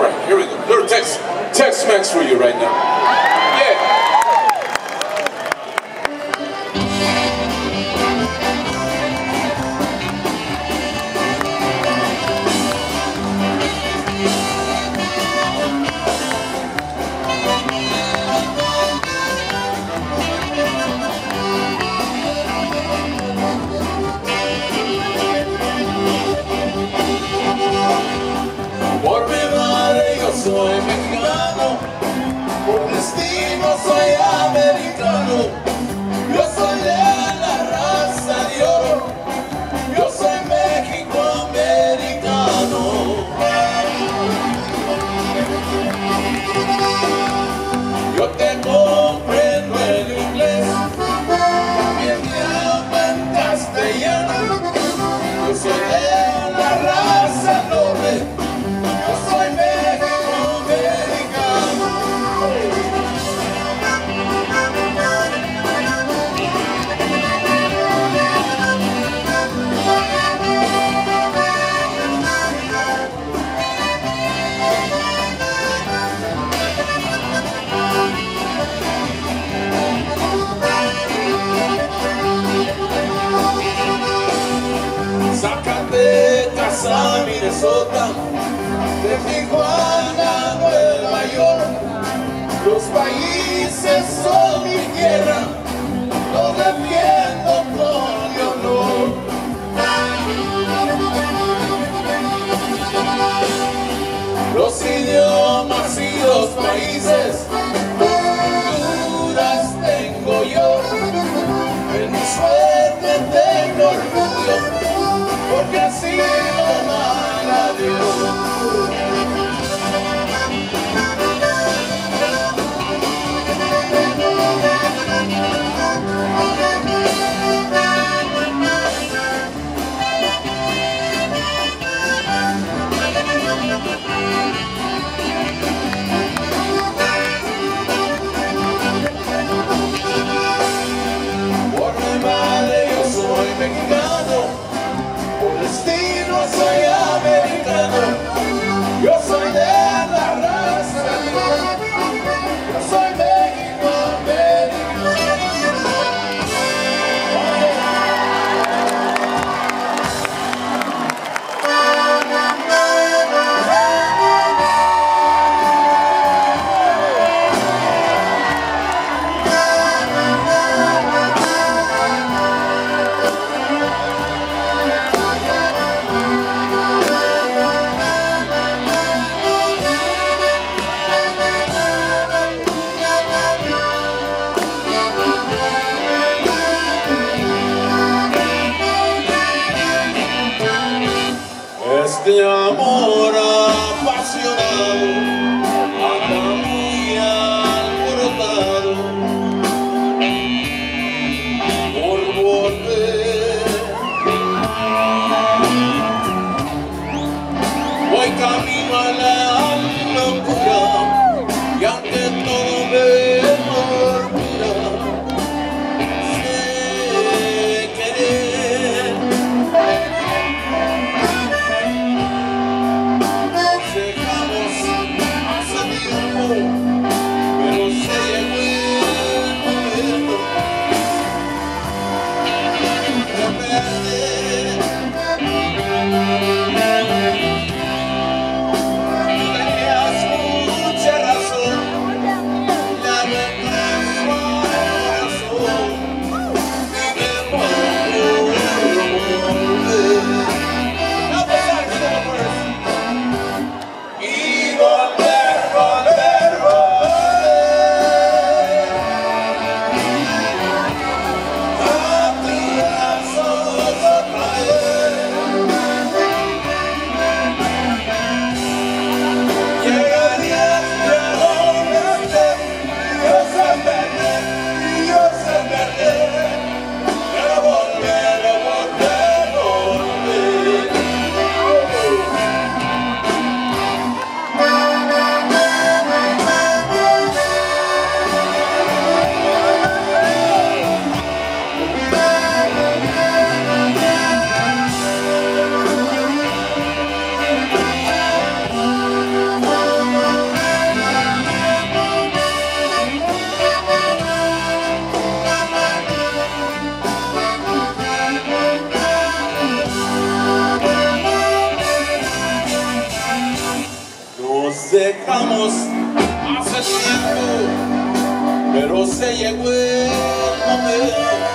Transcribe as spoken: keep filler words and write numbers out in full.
All right, here we go. Little Tex, Tex-Mex for you right now. Yeah. Por mi madre yo soy mexicano, por destino soy americano. Yo soy de la raza de oro, yo soy México-americano. Yo te comprendo en inglés, también te hablo en castellano. Yo soy de la raza noble, yo soy México-americano. Zacatecas a Minnesota, de Tijuana a Nueva York, los países son mi tierra, los defiendo con mi honor. Los idiomas y los países, culturas tengo yo, en mi suerte tengo orgullo, porque así lo manda Dios. Por mi madre yo soy mexicano, por destino soy americano. Yo soy de la raza, yo soy México-americano. Este amor apasionado anda muy alborotado por volver. Voy camino a la locura y aunque todo me tortura, sé querer. Pero se llegó el momento de perder. Tenías mucha razón, la dejamos hace tiempo, pero se llegó el momento